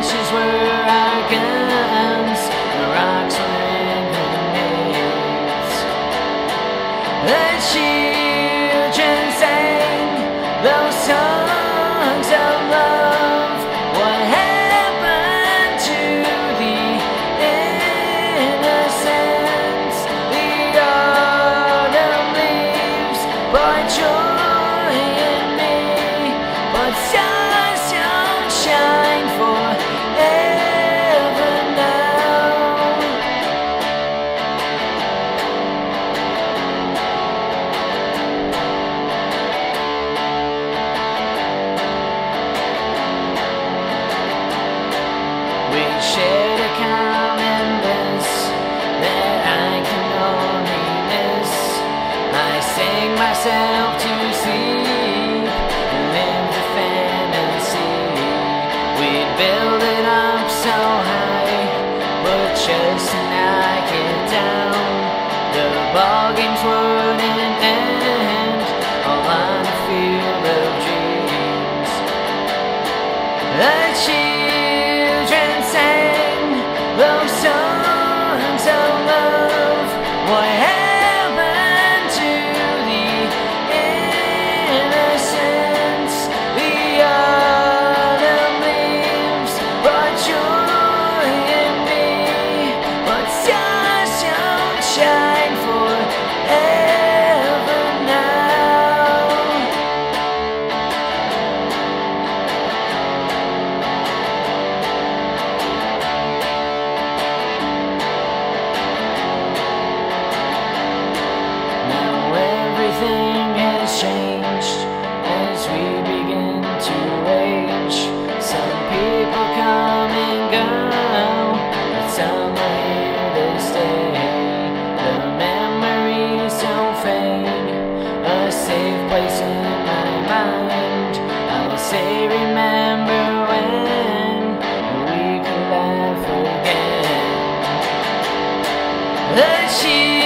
ashes were our guns, the rocks were grenades. The children sang those songs of love. What happened to the innocence? The autumn leaves brought joy in me, but stars don't shine forever now. We shared a common bliss that I can only miss. I sang myself to sleep and lived a fantasy. We'd build it up so high, but just to knock it down. The ball games wouldn't end, all on a field of dreams. The children sang those songs of love. What happened to the innocence? The autumn leaves brought joy in me, but stars don't shine forever now. Now everything has changed as we begin to age. Some people come and go, but some are here to stay. The memories don't fade, a safe place in my mind. I'll say remember when we could laugh again. The